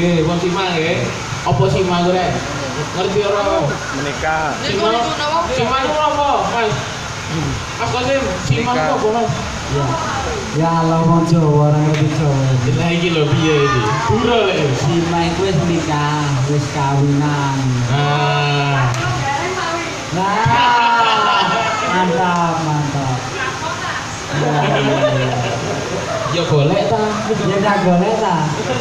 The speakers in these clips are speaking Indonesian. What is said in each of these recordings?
Nggih, pun Sima nggih. Apa Sima ku rek? Ngerti ora? Menikah. Sima ku apa, Mas? Mas Kosim, Sima ku apa, Mas? Ya. Ya Allah wong Jawa ora ngerti Jawa. Lah iki lho piye iki? Pura lek. Sima iku wis nikah, wis kawinan. Ah. Nah, mantap, mantap. Ya golek ta. Ya tak golek ta.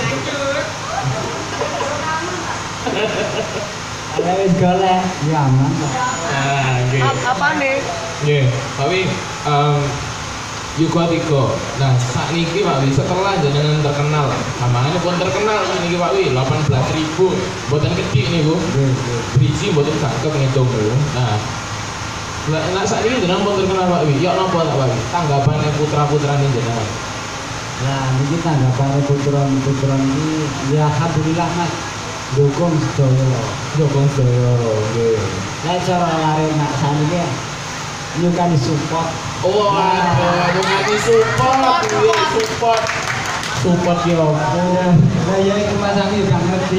Ada wis golek, ya mantap. Ah, nggih. Apa nih? Nggih, Pak Wi, Yuga 3. Nah, saat niki Pak Wi, setelah jenengan terkenal, namanya pun terkenal niki Pak Wi, 18.000. Mboten kecil niku. Biji mboten cakep ngitung lho. Nah, Nah, saat ini jenengan pun terkenal Pak Wi. Ya napa tak Pak Wi? Tanggapane putra-putrane jenengan. Nah, ini tanggapane putra-putra ini ya alhamdulillah Mas. Dukung sedaya. Dukung sedaya. Nggih. Nek cara lare nak saniki nyukani support. Oh, aduh, nyukani support, nggih, support. Support yo. Lah ya iku Mas Ami gak ngerti.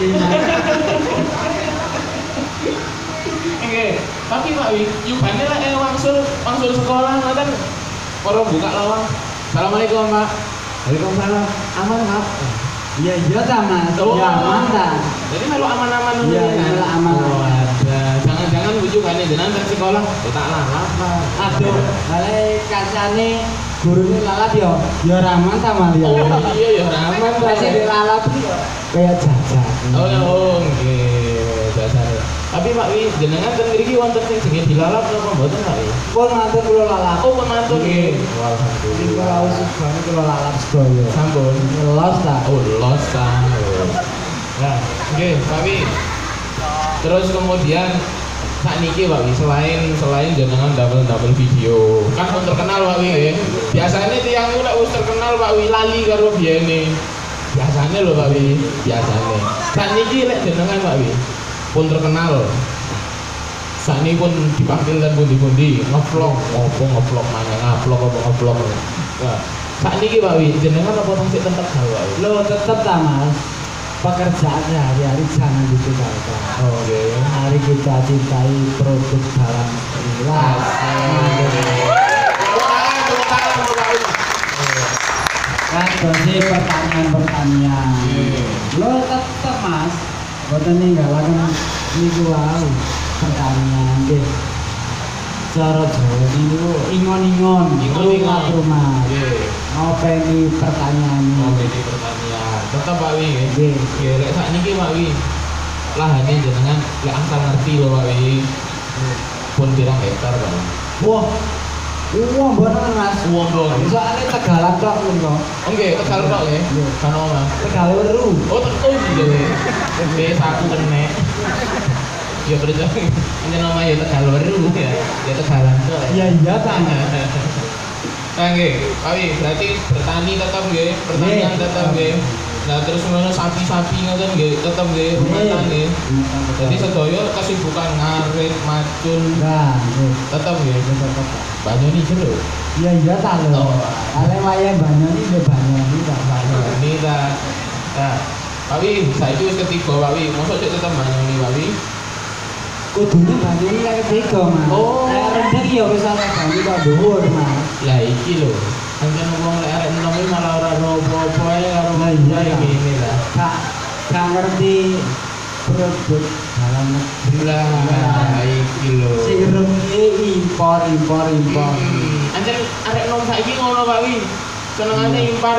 Oke, tapi Pak Wi, yubane lah wangsul sekolah ngoten. Orang buka lawang. Assalamualaikum Pak. Waalaikumsalam. Aman Mas. Iya iya ta Mas. Oh, Ya aman ta. Jadi melu aman-aman dulu. Iya, melu aman. Oh, ada. Jangan-jangan bujukane jenengan kan sekolah. Ya tak lalap. Aduh, ale kancane gurune lalap yo. Ya ora aman ta Mas ya. Oh iya ya aman Pak. Masih dilalap kayak jajan. Oh, nggih. Dasar. Tapi Pak Wi, jenengan ten mriki wonten sing jenenge dilalap napa mboten Pak Wi? Pun matur kula lalap. Oh, pun matur nggih. Kula Alhamdulillah. usubane kula lalap sedaya. Sampun. Los ta. Oh, los ta. Nah, nggih, Pak Wi. Terus kemudian saat niki Pak Wi, selain jenengan double video, kan pun terkenal Pak Wi nggih. Biasanya tiyang nek wis terkenal Pak Wi lali karo biyene. Biasanya lho Pak Wi, biasanya. Saat niki lek jenengan Pak Wi pun terkenal. Saat ini pun dipanggil dan pundi-pundi ngevlog, ngevlog mana ngevlog. Nah, saat ini Pak Wi, jenengan apa tasik tetep gawe? Lo tetep ta Mas. Pekerjaan sehari-hari jangan ditinggalkan. Oke. Mari kita cintai produk dalam inilah. Kan jadi pertanyaan. Lo tetep Mas. Boten ninggalaken niku wae pertanyaan nggih. Cara Jawa niku ingon-ingon rumah. Nggih. Ngopeni pertanyaan. Ngopeni pertanyaan. Tetep Pak Wi nggih. Nggih. Nggih, lek sakniki Pak Wi. Lahane jenengan lek asal ngerti lho Pak Wi. Pun pirang hektar Pak. Wah. Wah, bener Mas. Wong dong. Soalnya Tegalan tok niku. Oke, Tegal tok nggih. Kan omah. Tegal weru. Oh, tentu nggih. Nggih, saku kenek. Ya percaya. Ini nama ya Tegal Weru ya. Ya Tegalan tok. Iya iya ta. Nah, nggih, Pak Wi, berarti bertani tetap nggih, pertanian tetap nggih. Nah, terus ngono sapi-sapi ngoten nggih, tetap nggih, rumahan nggih. Jadi sedaya kesibukan ngarit, macul, Nah, tetap nggih. tetep. Banyoni jero. Iya iya ta lho. Oh. Ale wayah Banyoni nggih Banyoni ta. Banyoni ta. Nah, Pak Wi, saiki wis ketiga Pak Wi, mosok cek tetep banyoni Pak Wi. Kudune Banyoni lek ketiga, Mas. Oh. Lek rendeng ya wis ana Banyoni kok dhuwur, Mas. Lah iki lho. Pancen wong lek arek enom iki malah ora ro apa-apa ae karo Lah iya iya, iki ngene lah. Gak ngerti produk dalam negeri. Lah iki lho. Sirup iki impor. Anjen arek enom saiki ngono Pak Wi. Senengane impor.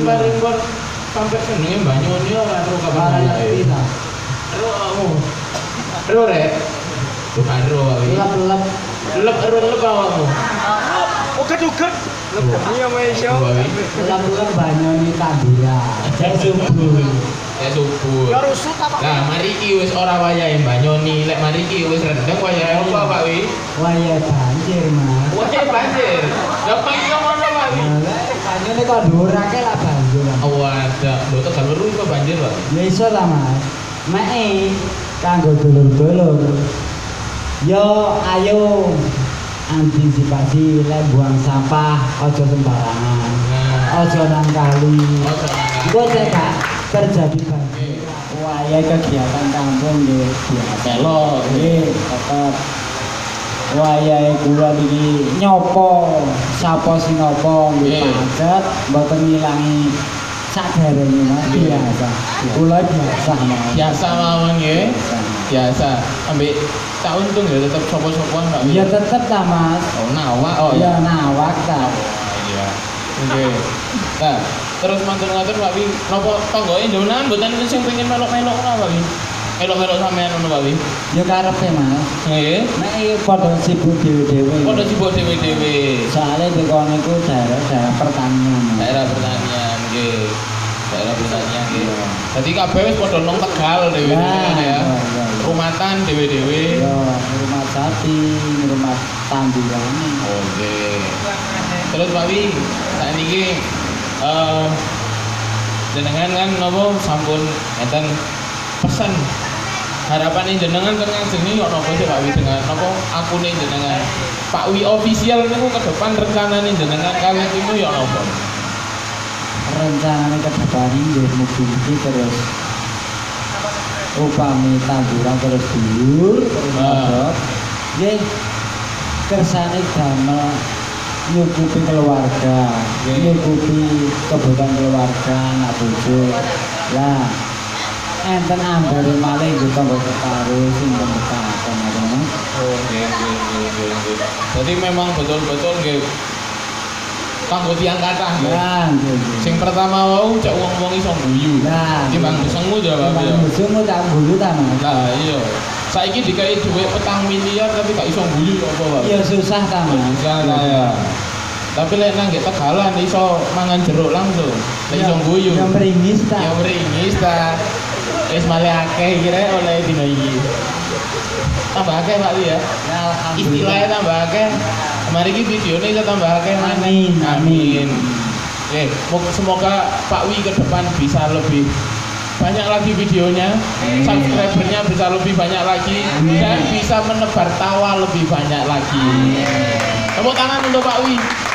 Sampai senenge banyoni ora ro kapan Ora ae. ngerti ta. Ro kamu. Ro rek. Bukan ro Pak Wi. Lep-lep. Lep awakmu. Uget-uget. Iya Maisha. Pak Wi. Lep-lep Banyoni Tambira. Saya subuh. Ya subuh. Ya rusut apa? Nah, mari iki wis ora wayahe banyoni, lek mari iki wis rendeng wayahe apa Pak Wi? Wayah banjir, Mas. Wayahe banjir. Lah kok iso ngono Pak Wi? Nah, Banyoni kok dhuwurake lah banjir. Oh, ada. Lho Tegal Weru iso banjir, Pak. Ya iso ta, Mas. Mae kanggo dulur-dulur. Yo ayo antisipasi lek buang sampah aja sembarangan. Nah, Aja nang kali. oh seneng. Iku cek Kak terjadi banjir. wayai kegiatan kampung nggih biasa. Melo. Nggih, tetep wayai kula niki nyopo sapa sing napa nggih Nggih. pacet mboten ngilangi saderenge Mas Nggih. biasa. Kula biasa mawon. Biasa mawon nggih. Biasa. Biasa. Ambek tak untung ya tetep sopo-sopoan Pak. Ya tetep ta Mas. Oh, nawak oh Ya nawak ta. Iya. Oke. Nah, terus matur-matur Pak Wi, napa tanggoke njonan mboten sing pengen melok-melok ora Pak Wi? Melok-melok sampean ngono Pak Wi. Ya karepe Mas. Nggih. Nek iki padha sibuk dhewe-dhewe. Padha sibuk dhewe-dhewe. Soalnya di kono iku daerah pertanian. Mas. Daerah pertanian nggih. Daerah pertanian nggih. Jadi kabeh wis padha nang Tegal dhewe-dhewe ya. Rumatan dhewe-dhewe. Ya, rumah sapi, rumah tanduran. Oke. Terus Pak Wi, sakniki jenengan kan napa sampun enten pesan harapan jenengan kan ngajeng yo napa sih Pak Wi dengan napa akune jenengan Pak Wi official niku ke depan rencanane jenengan kalian itu yo napa? Rencananya ke depan ini mugi terus upami tanduran terus dulur terus modok. Nggih kersane damel nyukupi keluarga, nyukupi kebutuhan keluarga, anak bojo. Lah enten ambare malih nggo tangga karo sing bekaten ngono. Oh, nggih. Jadi memang betul-betul nggih kanggo tiyang kathah nggih. Lah nggih. Sing pertama wau cek wong-wong iso guyu. Lah, Timbang besengu ya Pak Wi. Bang bojomu tak gulu ta Mas. Nah, iya. Saiki dikai dhuwit 4 miliar tapi gak iso guyu apa Pak? Ya susah ta Mas. Bisa lah ya. Tapi lek nang nggih Tegalan iso mangan jeruk langsung. Lek iso guyu. Yang meringis ta. Ya meringis ta. Wis malih akeh kira oleh dino iki. Tambah akeh Pak Wi ya. Ya alhamdulillah. Istilahnya tambah akeh. Mari iki videone iso tambah akeh maneh. Amin, amin. Oke, semoga Pak Wi ke depan bisa lebih banyak lagi videonya, subscribernya bisa lebih banyak lagi, dan bisa menebar tawa lebih banyak lagi. Tepuk tangan untuk Pak Wi.